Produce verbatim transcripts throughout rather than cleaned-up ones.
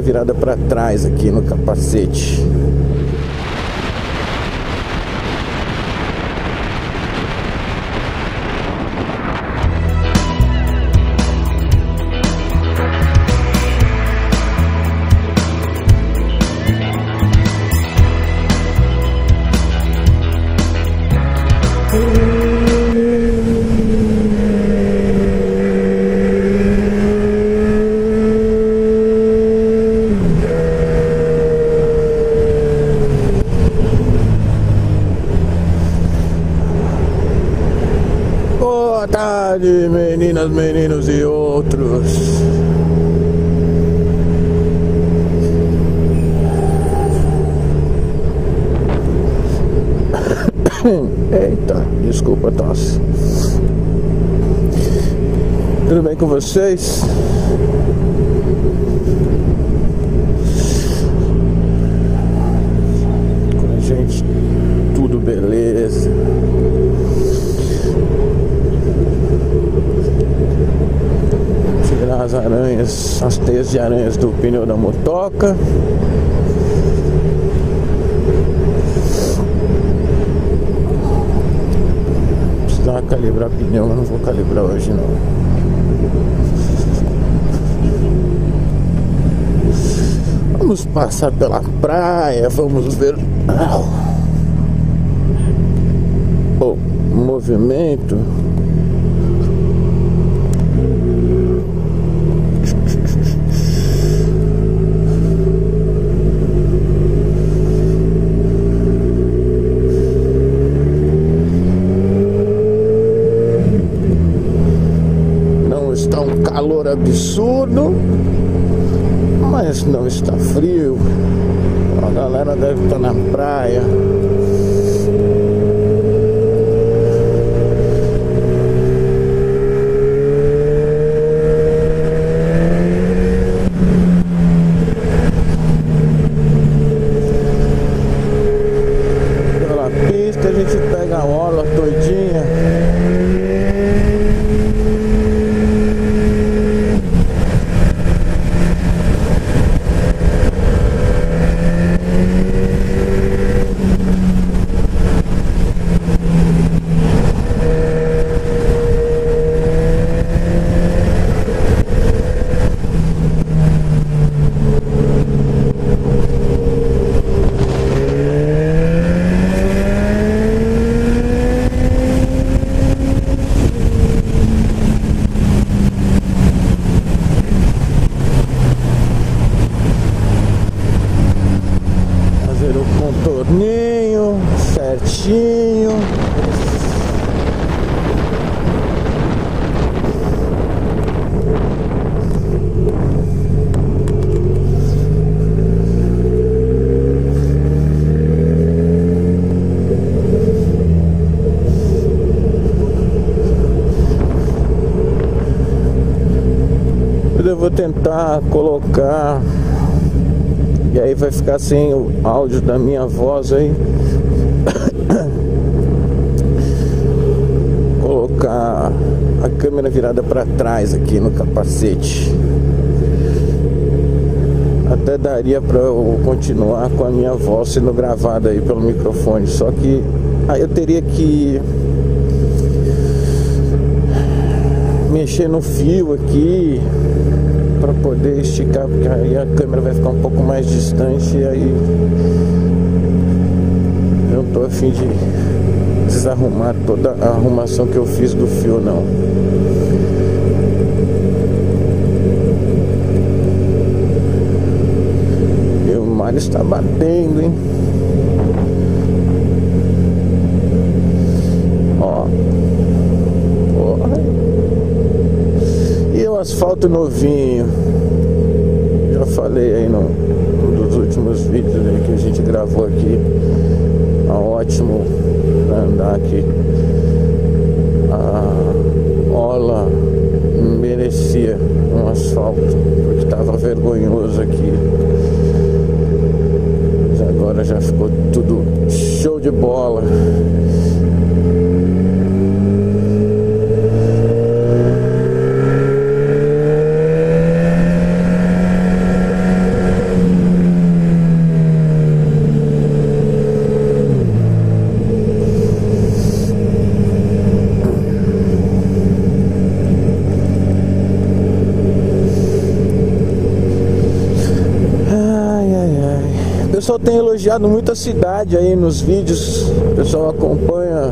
virada para trás aqui no capacete. Boa tarde, meninas, meninos e outros. Eita, desculpa a tosse. Tudo bem com vocês? Com a gente, tudo beleza. Tirar as aranhas, as teias de aranhas do pneu da motoca. Precisava calibrar pneu, mas não vou calibrar hoje não. Vamos passar pela praia, vamos ver o movimento. Não está um calor absurdo, mas não está frio. A galera deve estar na praia. Pela pista a gente pega a orla todinha. Contorninho certinho. Eu vou tentar colocar. E aí vai ficar sem o áudio da minha voz aí. Colocar a câmera virada para trás aqui no capacete. Até daria para eu continuar com a minha voz sendo gravada aí pelo microfone. Só que aí eu teria que mexer no fio aqui para poder esticar, porque aí a câmera vai ficar um pouco mais distante e aí eu não tô a fim de desarrumar toda a arrumação que eu fiz do fio não. E o mar está batendo, hein? Ó. E o asfalto novinho. Já falei aí no, num dos últimos vídeos aí que a gente gravou aqui. Tá ótimo pra andar aqui. A orla merecia um asfalto, porque tava vergonhoso aqui. Mas agora já ficou tudo show de bola. pessoal tem elogiado muito a cidade aí nos vídeos. O pessoal acompanha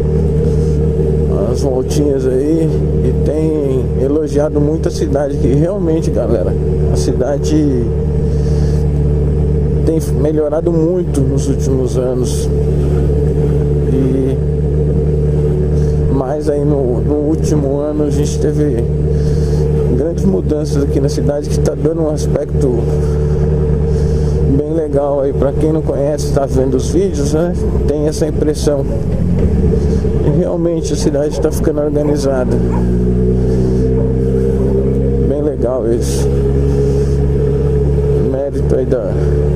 as voltinhas aí e tem elogiado muito a cidade, que realmente, galera, a cidade tem melhorado muito nos últimos anos. E mais aí no, no último ano a gente teve grandes mudanças aqui na cidade, que está dando um aspecto bem legal aí. Para quem não conhece, está vendo os vídeos, né, tem essa impressão. E realmente a cidade está ficando organizada. Bem legal isso. Mérito aí da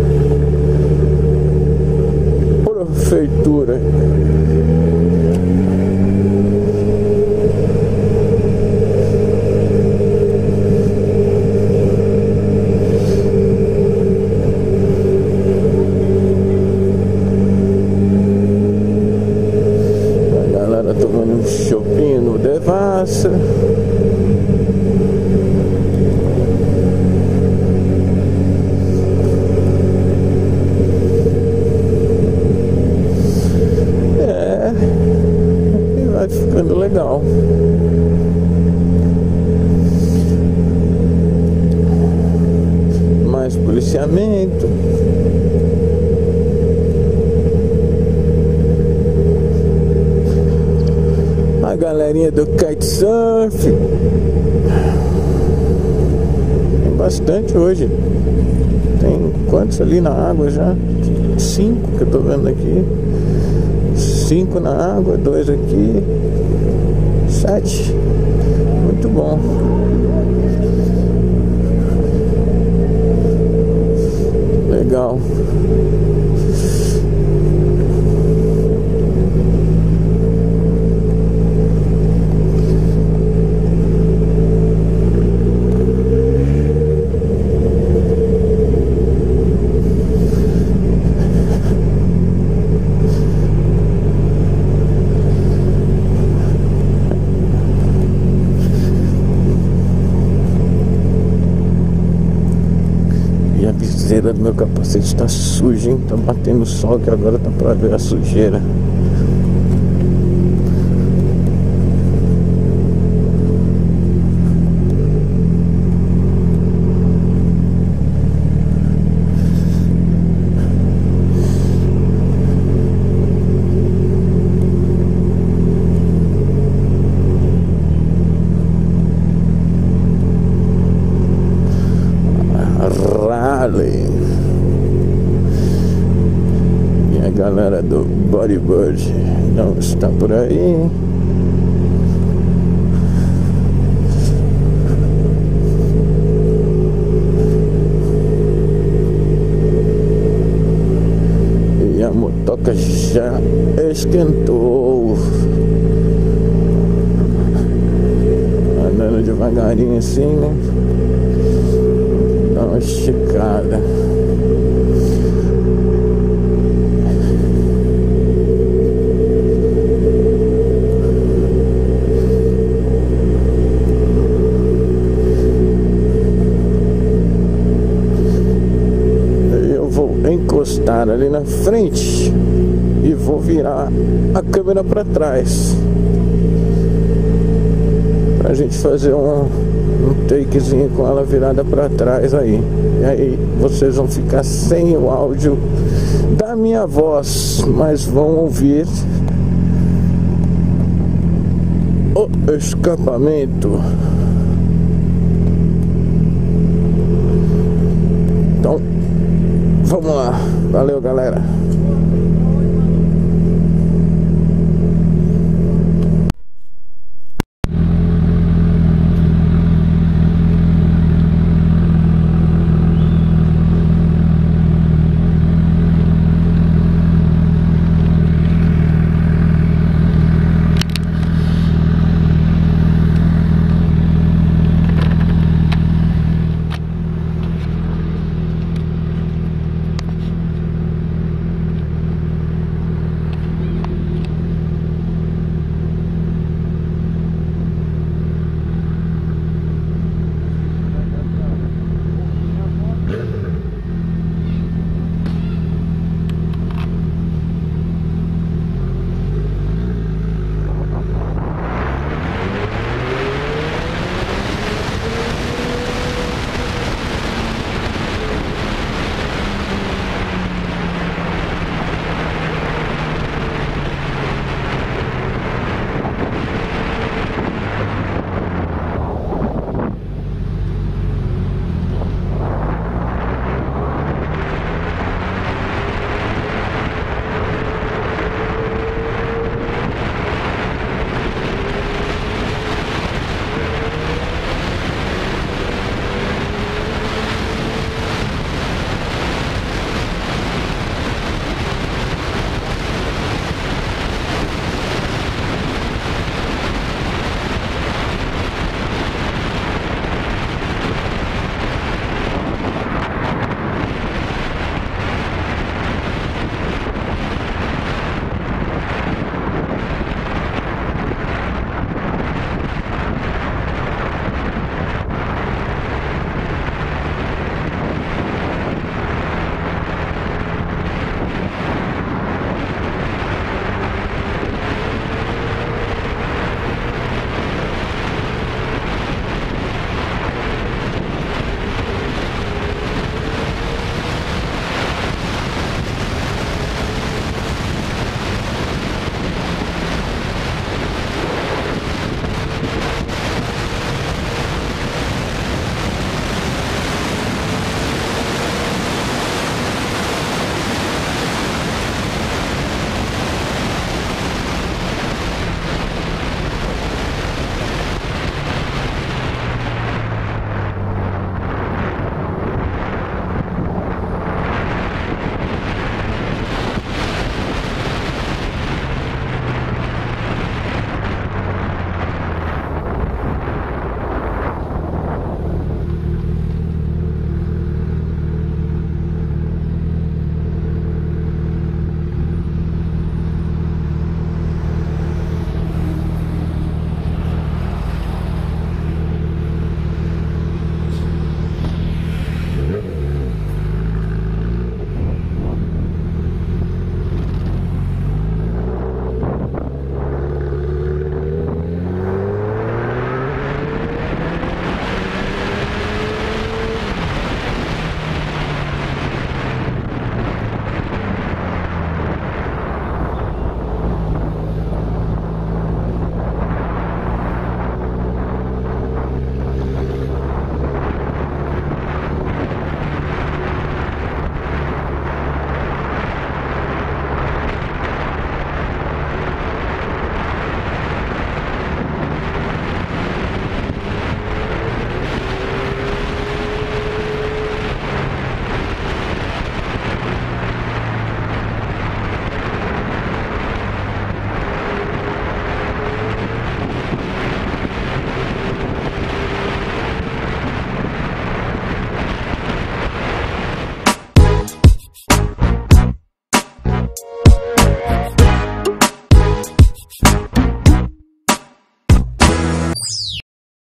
prefeitura. Tomando um chopinho no Devassa. É, e vai ficando legal. Mais policiamento. A galerinha do kitesurf. Tem bastante hoje. Tem quantos ali na água já? Cinco que eu tô vendo aqui. Cinco na água, dois aqui. Sete. Muito bom. Legal. A viseira do meu capacete está suja, hein? Tá batendo sol que agora tá pra ver a sujeira. E a galera do Bodyboard não está por aí. E a motoca já esquentou. Andando devagarinho assim, né? Dá uma esticada. Eu vou encostar ali na frente e vou virar a câmera para trás pra gente fazer um um takezinho com ela virada para trás aí. E aí vocês vão ficar sem o áudio da minha voz, mas vão ouvir o escapamento. Então, vamos lá. Valeu, galera.